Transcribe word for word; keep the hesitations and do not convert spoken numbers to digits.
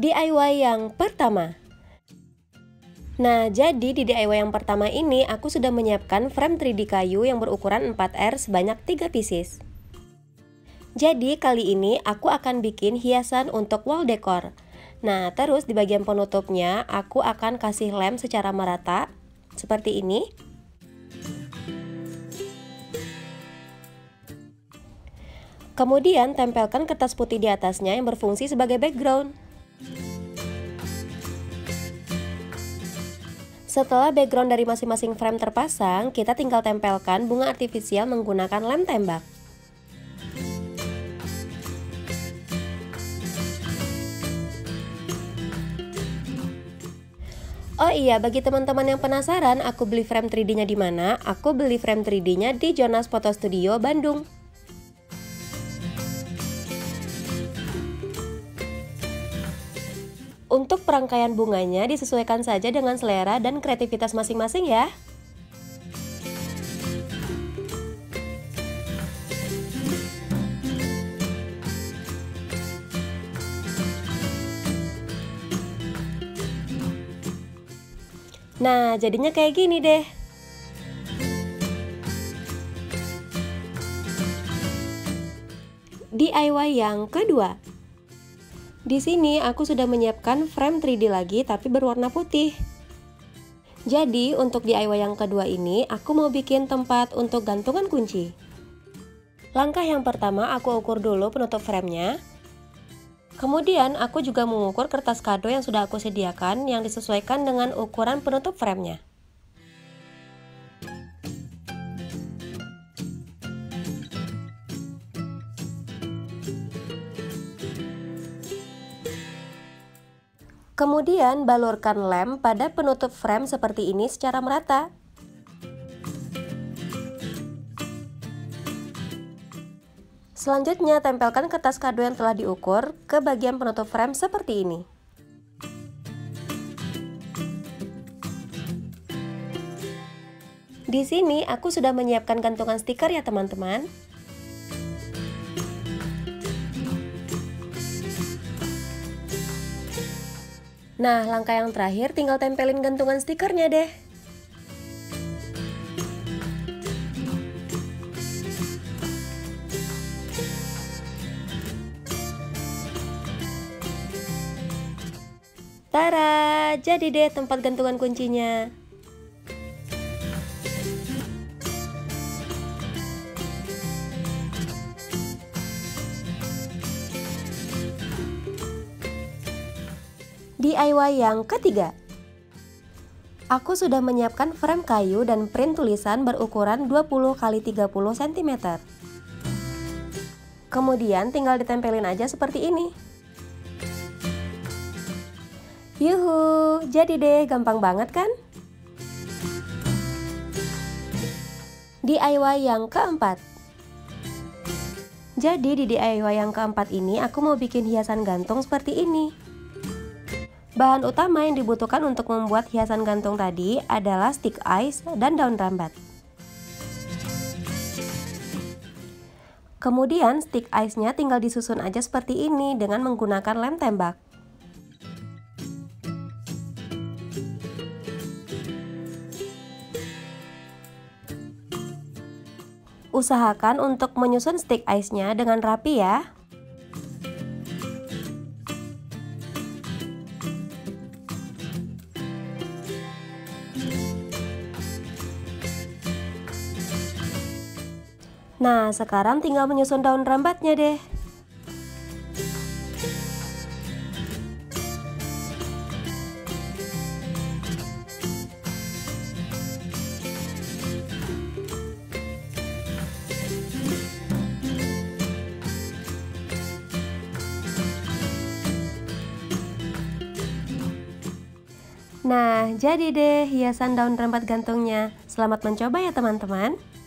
D I Y yang pertama. Nah, jadi di D I Y yang pertama ini aku sudah menyiapkan frame tiga D kayu yang berukuran empat R sebanyak tiga pieces. Jadi kali ini aku akan bikin hiasan untuk wall decor. Nah, terus di bagian penutupnya aku akan kasih lem secara merata seperti ini. Kemudian tempelkan kertas putih di atasnya yang berfungsi sebagai background. Setelah background dari masing-masing frame terpasang, kita tinggal tempelkan bunga artifisial menggunakan lem tembak. Oh iya, bagi teman-teman yang penasaran aku beli frame tiga D-nya di mana? Aku beli frame tiga D-nya di Jonas Photo Studio, Bandung. Untuk perangkaian bunganya disesuaikan saja dengan selera dan kreativitas masing-masing ya. Nah, jadinya kayak gini deh. D I Y yang kedua. Di sini aku sudah menyiapkan frame tiga D lagi tapi berwarna putih. Jadi untuk D I Y yang kedua ini aku mau bikin tempat untuk gantungan kunci. Langkah yang pertama aku ukur dulu penutup framenya. Kemudian aku juga mengukur kertas kado yang sudah aku sediakan yang disesuaikan dengan ukuran penutup framenya. Kemudian balurkan lem pada penutup frame seperti ini secara merata. Selanjutnya tempelkan kertas kado yang telah diukur ke bagian penutup frame seperti ini. Di sini aku sudah menyiapkan gantungan stiker ya teman-teman. Nah, langkah yang terakhir tinggal tempelin gantungan stikernya deh. Tara, jadi deh tempat gantungan kuncinya. D I Y yang ketiga. Aku sudah menyiapkan frame kayu dan print tulisan berukuran dua puluh kali tiga puluh sentimeter. Kemudian tinggal ditempelin aja seperti ini. Yuhu, jadi deh, gampang banget kan? D I Y yang keempat. Jadi di D I Y yang keempat ini aku mau bikin hiasan gantung seperti ini. Bahan utama yang dibutuhkan untuk membuat hiasan gantung tadi adalah stick ice dan daun rambat. Kemudian stick ice-nya tinggal disusun aja seperti ini dengan menggunakan lem tembak. Usahakan untuk menyusun stick ice-nya dengan rapi ya. Nah, sekarang tinggal menyusun daun rambatnya deh. Nah, jadi deh hiasan daun rambat gantungnya. Selamat mencoba ya teman-teman.